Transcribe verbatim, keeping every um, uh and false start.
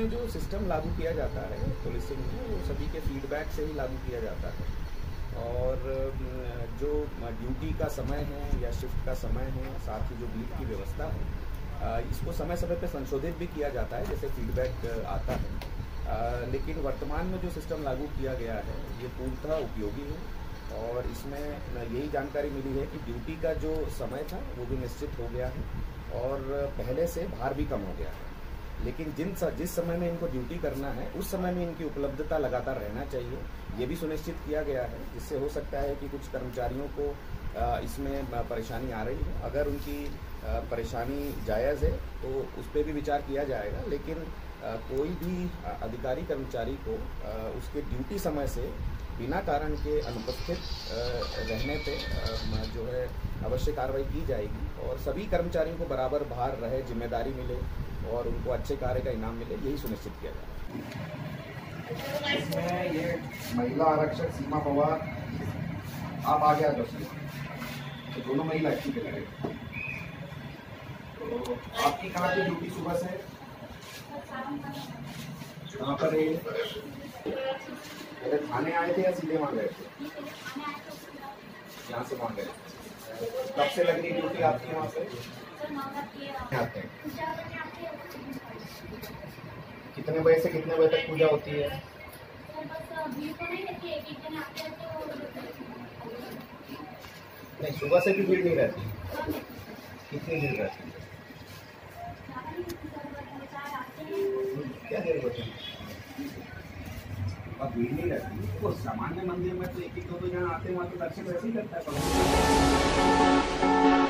में जो सिस्टम लागू किया जाता है पुलिसिंग में, वो सभी के फीडबैक से ही लागू किया जाता है। और जो ड्यूटी का समय है या शिफ्ट का समय है, साथ ही जो बीट की व्यवस्था है, इसको समय समय पर संशोधित भी किया जाता है जैसे फीडबैक आता है। लेकिन वर्तमान में जो सिस्टम लागू किया गया है ये पूर्णतः उपयोगी है और इसमें यही जानकारी मिली है कि ड्यूटी का जो समय था वो भी निश्चित हो गया है और पहले से भार भी कम हो गया है। लेकिन जिन जिस समय में इनको ड्यूटी करना है उस समय में इनकी उपलब्धता लगातार रहना चाहिए, ये भी सुनिश्चित किया गया है, जिससे हो सकता है कि कुछ कर्मचारियों को इसमें परेशानी आ रही है। अगर उनकी परेशानी जायज़ है तो उस पर भी विचार किया जाएगा, लेकिन कोई भी अधिकारी कर्मचारी को उसके ड्यूटी समय से बिना कारण के अनुपस्थित रहने पे जो है अवश्य कार्रवाई की जाएगी और सभी कर्मचारियों को बराबर भार रहे, जिम्मेदारी मिले और उनको अच्छे कार्य का इनाम मिले, यही सुनिश्चित किया जाएगा। इसमें ये महिला आरक्षक सीमा पवार आप आ गया दस तो दोनों महिला अच्छी पे लगे। तो आपकी कहाँ की ड्यूटी सुबह से कहाँ पर है? पहले थाने आए थे या सीधे वहाँ गए थे? यहाँ से वहाँ गए। कब से लग रही ड्यूटी आपकी वहाँ से? आते हैं कितने बजे से कितने बजे तक पूजा होती है? नहीं, सुबह से भी भीड़ नहीं रहती। कितनी भीड़ रहती है? क्या देर होती है? अब भीड़ नहीं रहती तो सामान्य मंदिर में तो एक एक दो दो जन आते हैं, वहाँ तो दर्शन वैसे ही करता है।